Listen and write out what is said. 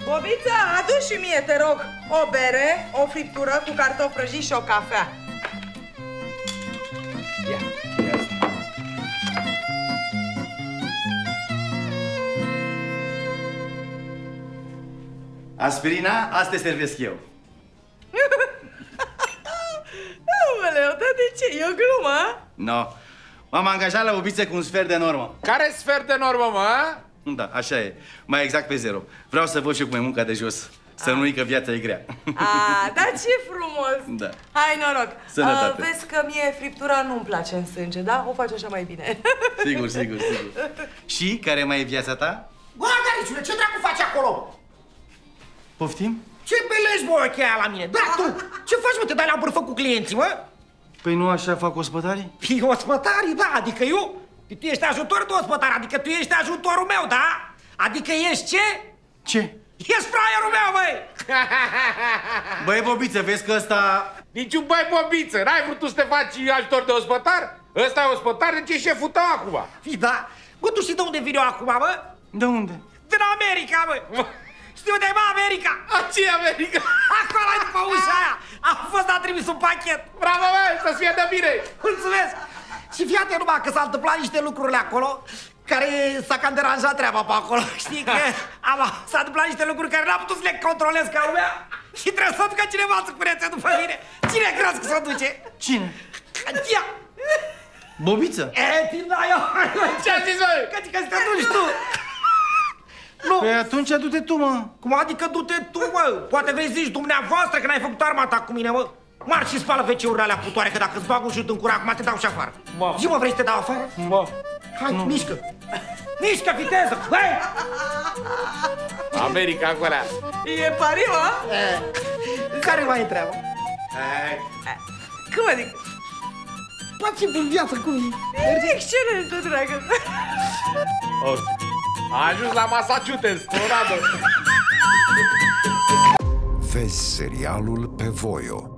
Bobiță, adu și mie, te rog, o bere, o friptură cu cartofi prăjiți și o cafea. Ia asta. Aspirina, asta te servesc eu. Aoleu, dar de ce? E o glumă? No. M-am angajat la Bobiță cu un sfert de normă. Care sfert de normă, mă? Da, așa e. Mai exact pe 0. Vreau să văd și cum e munca de jos. Să nu-i că viața e grea. Dar ce frumos! Da. Hai, noroc! Sănătate. Vezi că mie friptura nu-mi place în sânge, da? O faci așa mai bine. Sigur, sigur, sigur. Și care mai e viața ta? Bă, Agariciule, ce dracu faci acolo? Poftim? Ce belezi, bă, ochii aia la mine? Da, tu, ce faci, mă, te dai la bârfă cu clienții, mă? Păi nu așa fac ospătarii? Păi, ospătarii, da, adică eu? Tu ești ajutor de ospătar, adică tu ești ajutorul meu, da? Adică ești ce? Ce? Ești fraierul meu, băi! Băi, Bobiță, vezi că ăsta... Niciun băi Bobiță, n-ai vrut tu să te faci ajutor de ospătar? Ăsta e ospătar, de ce e șeful tău acum? Fii, da? Bă, tu știi de unde vin eu acum, bă? De unde? Din America, bă! Știi unde e, bă, America? Ce e America? Acolo, după ușa aia! Am fost, a trimis un pachet! Bravo, bă, să-ți fie de bine! Mulțumesc! Și fii atent numai că s-a întâmplat niște lucruri acolo care s-a cam deranjat treaba pe acolo. Știi că s-a întâmplat niște lucruri care n-am putut să le controlez ca lumea și trebuie să ducă cineva să curețe după mine. Cine crezi că se duce? Cine? Tia! Bobiță? Tina, eu! Ce-a zis, băi? Că să te duci tu! Nu! Păi atunci du-te tu, mă! Cum adică du-te tu, mă? Poate vrei zici dumneavoastră că n-ai făcut armata cu mine, mă? Marci și spală WC-urile alea putoare, că dacă îți bag un șut în cur, acum te dau și afară. Zi, mă, vrei să te dau afară? Hai, mișcă! Mișcă, viteză! Hai! America acolo. E pariu, mă? Care mai e treaba? Cum adică? Place în viață, cum e? Excelentă, dragă! A ajuns la Massachusetts, Colorado. Vezi serialul pe Voio.